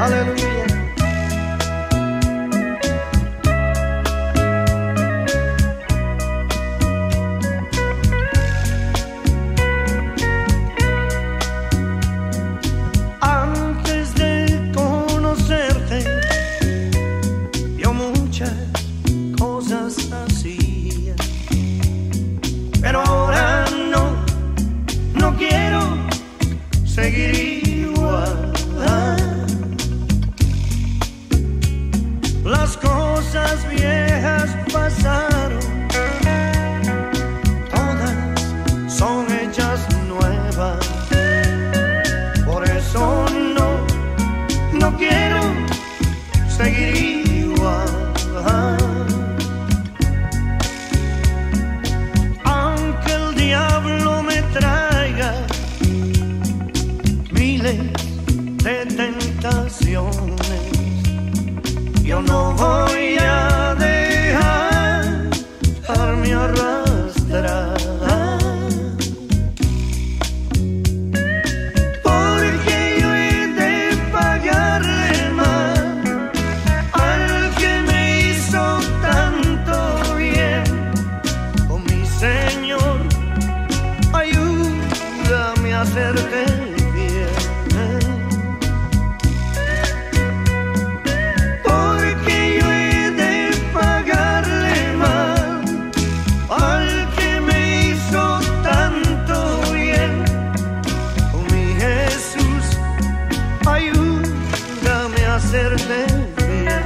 Aleluya. Antes de conocerte, yo muchas cosas hacía, pero ahora no quiero seguir igual. Las cosas viejas pasaron, todas son hechas nuevas. Por eso no quiero seguir igual. Aunque el diablo me traiga miles de tentaciones, yo no voy a dejarme arrastrar, porque yo he de pagarle mal al que me hizo tanto bien. Oh, mi Señor, ayúdame a hacerte bien. Hacerte bien.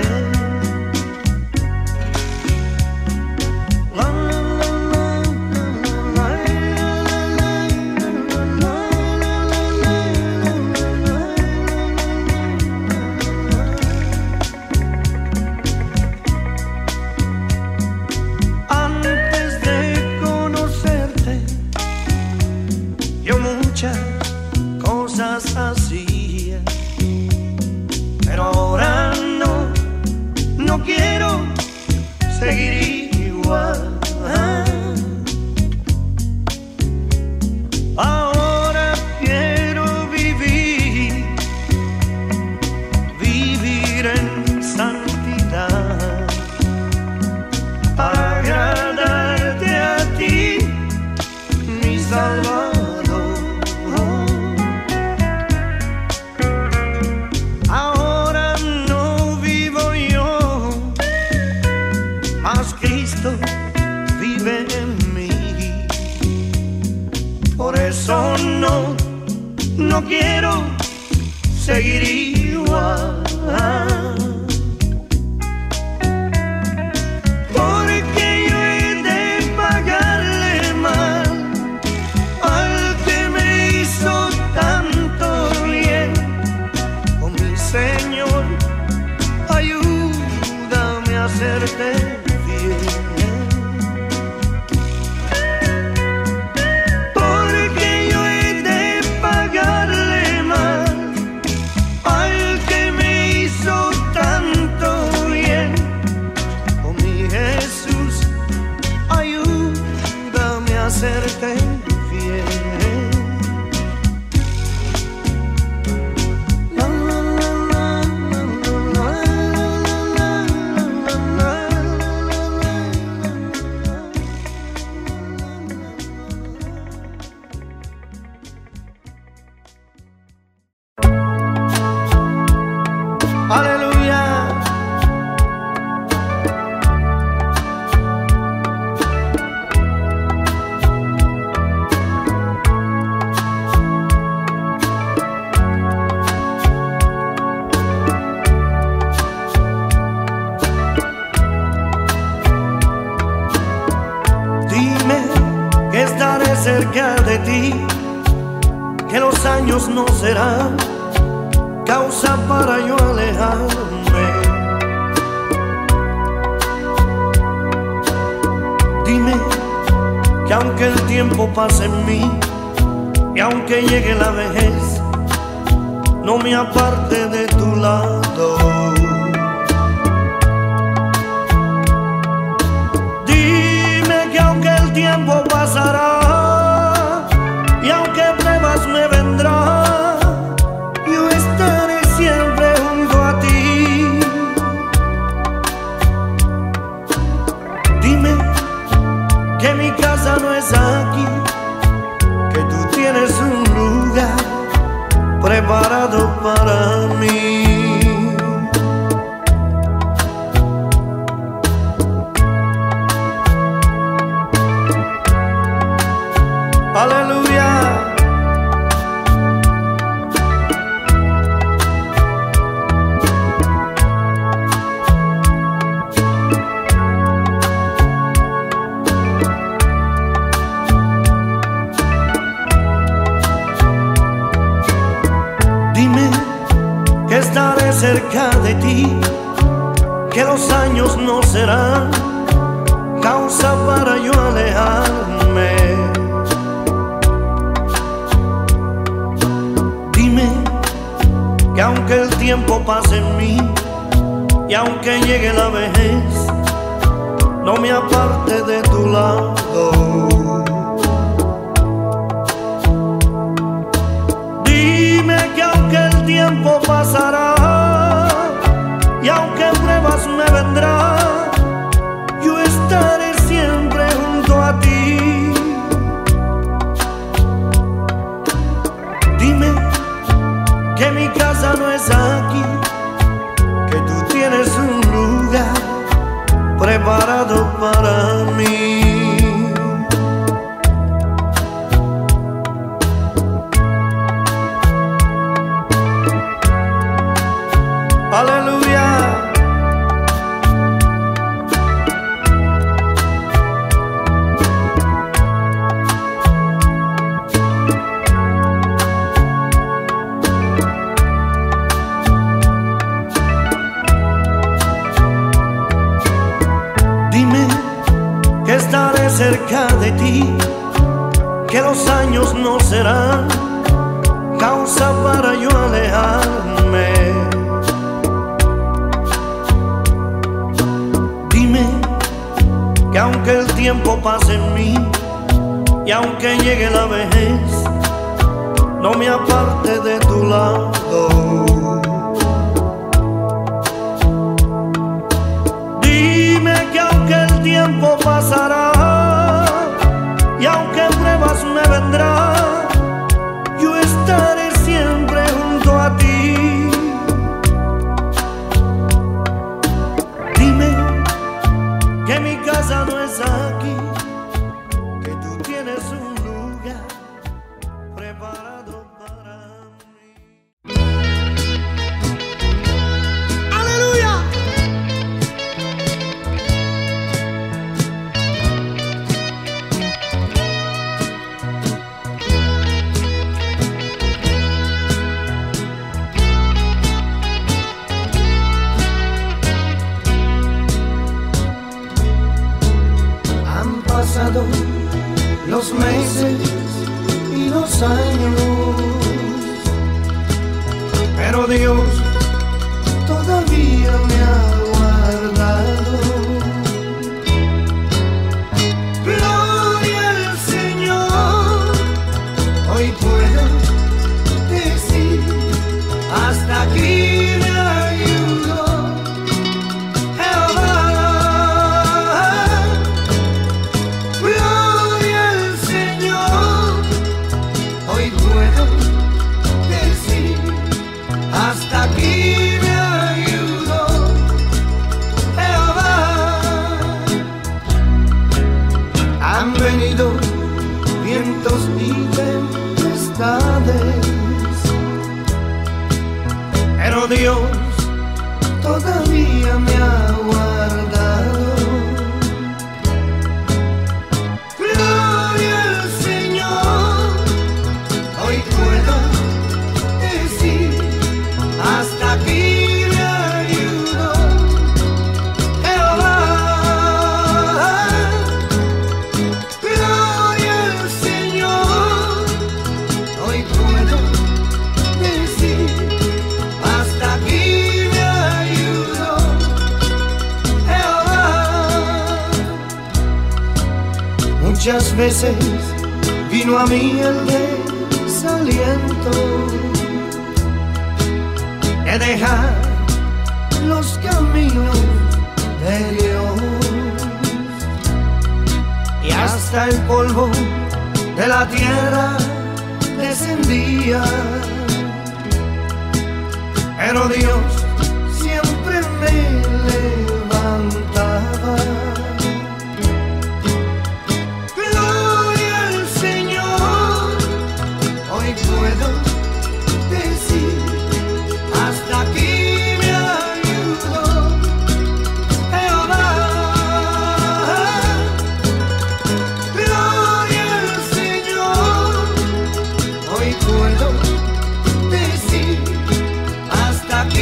La, la, la, la, la, antes de conocerte, yo muchas cosas hacía, pero ahora no quiero seguir igual. Ahora quiero vivir en santidad, para agradarte a ti, mi Salvador. Cristo vive en mí, por eso no quiero seguir igual, porque yo he de pagarle mal al que me hizo tanto bien. Oh, mi Señor, ayúdame a hacerte hacerte fiel. La, la, la, la, la, aleluya. Que estaré cerca de ti, que los años no serán causa para yo alejarme. Dime que aunque el tiempo pase en mí y aunque llegue la vejez, no me aparte de tu lado. Dime que aunque el tiempo pasará y aunque pruebas me vendrán, yo estaré siempre que estaré cerca de ti, que los años no serán causa para yo alejarme. Dime que aunque el tiempo pase en mí y aunque llegue la vejez, no me aparte de tu lado. Dime que aunque el tiempo pasará y aunque pruebas me vendrán, yo estaré siempre junto a ti. Dime que mi casa no es aquí, que tú tienes un lugar preparado para mí. Aleluya. Dime que estaré cerca de ti, que los años no serán causa para yo alejarme. Dime que aunque el tiempo pase en mí y aunque llegue la vejez, no me aparte de tu lado. Dime que aunque el tiempo pasará y aunque pruebas me vendrán, yo estaré siempre junto a ti. Dime que mi casa no es aquí, que tú tienes un lugar preparado para mí. ¡Aleluya! Han pasado los meses y los años, pero Dios todavía me ha guardado. Gloria al Señor, hoy puedo decir, hasta aquí me ayudó Jehová. Gloria al Señor, hoy puedo decir, hasta aquí me ayudó Jehová. Han venido vientos y tempestades, pero Dios todavía me ha guardado. Gloria al Señor, hoy puedo decir, hasta aquí me ayudó Jehová. Gloria al Señor, hoy puedo decir, hasta aquí me ayudó Jehová. Muchas veces vino a mí el desaliento de dejar los caminos de Dios, y hasta el polvo de la tierra descendía, pero Dios siempre me levantaba. Gloria al Señor, hoy puedo decir, hasta aquí me ayudó Jehová. Gloria al Señor, hoy puedo decir, hasta aquí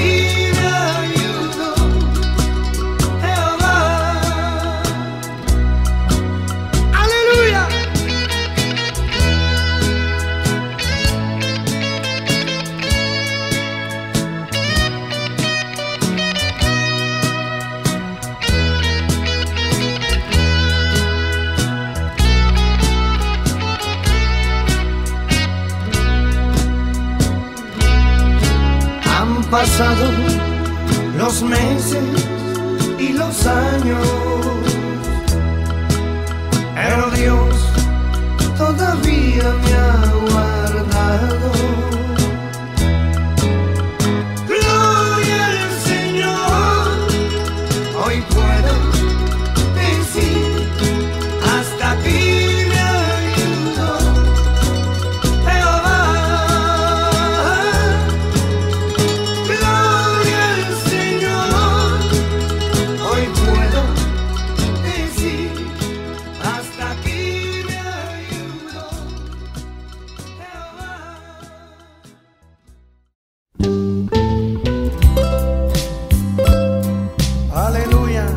pasado los meses y los años, pero Dios todavía me ha guardado. Gloria al Señor, hoy puedo decir hasta aquí me ayudó Jehová. Gloria al Señor, hoy puedo decir hasta aquí me ayudó Jehová. Aleluya.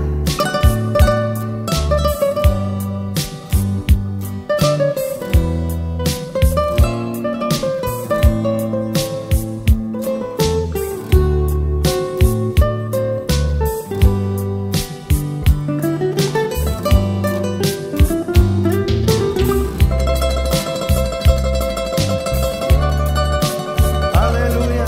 Aleluya.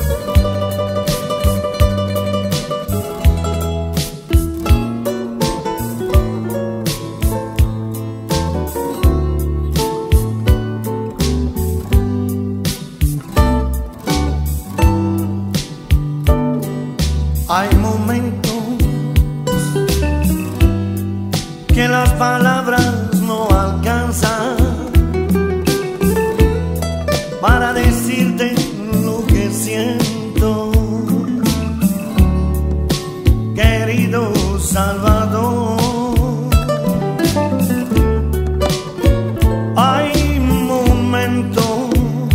Hay momentos que las palabras no alcanzan para decirte lo que siento, querido Salvador. Hay momentos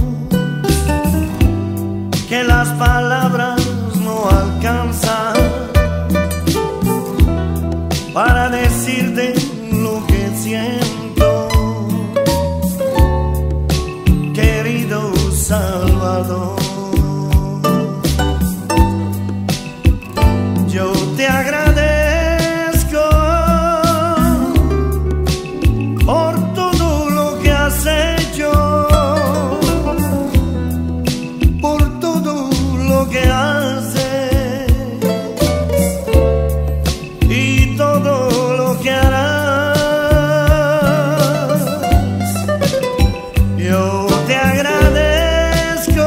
que las palabras no alcanzan para decirte lo que siento, querido Salvador. Yo te agradezco por todo lo que has hecho, por todo lo que haces y todo lo que harás. Yo te agradezco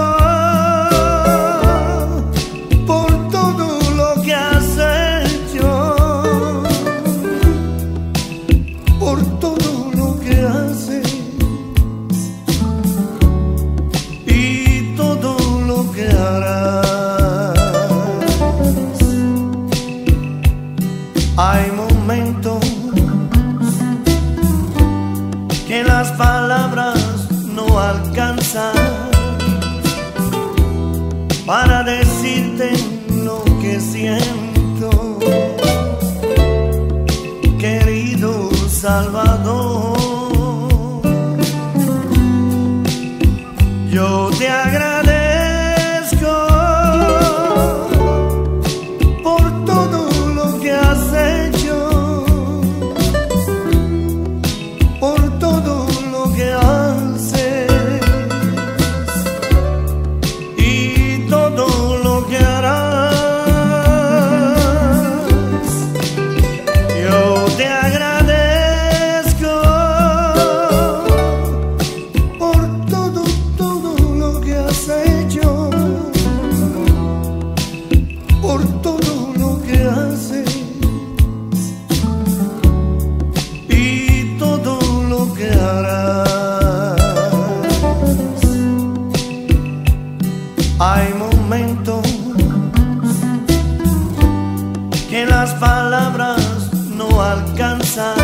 por todo lo que has hecho, por todo lo que haces y todo lo que harás. Hay momentos que las palabras no alcanzan para decirte lo que siento, querido Salvador. Yo te agradezco por todo lo que has hecho, por todo lo que haces y todo lo que harás. Yo te agradezco por todo lo que has hecho, por todo lo que haces y todo lo que harás. Hay momentos que las palabras no alcanzan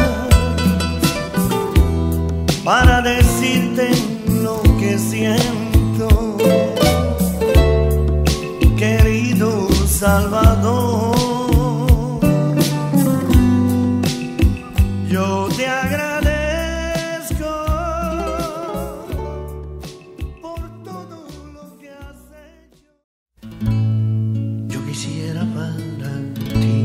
para decirte lo que siento, querido Salvador. Yo te agradezco por todo lo que has hecho. Yo quisiera para ti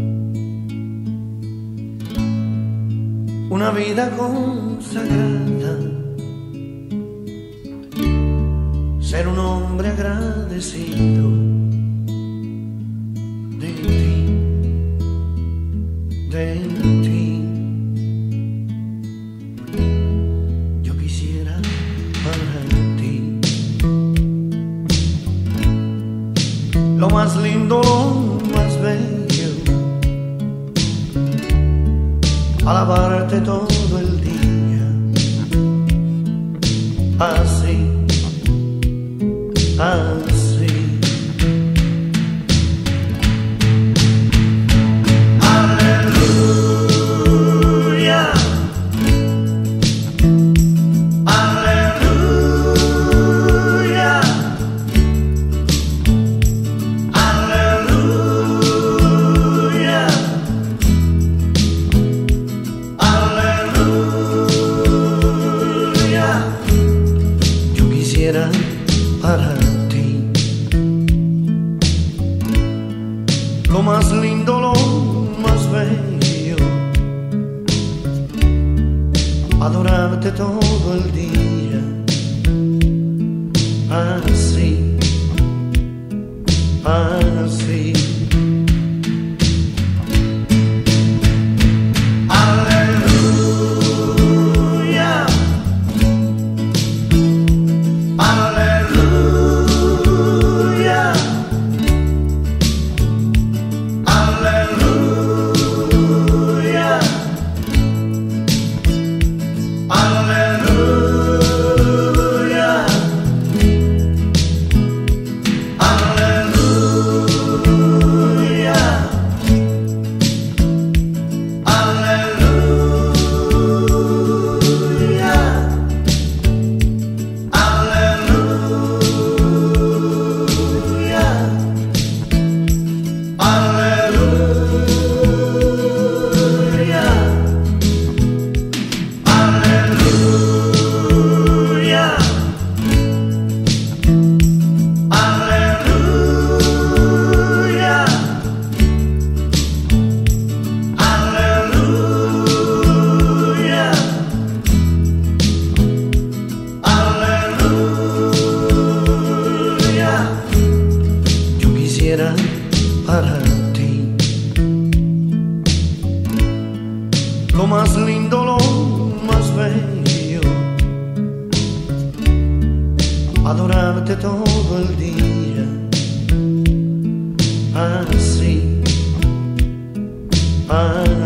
una vida consagrada, ser un hombre agradecido lo más lindo, lo más bello, alabarte todo el día, así, así. Para ti lo más lindo, lo más bello, adorarte todo el día, así, así. Para ti lo más lindo, lo más bello, adorarte todo el día, así, así.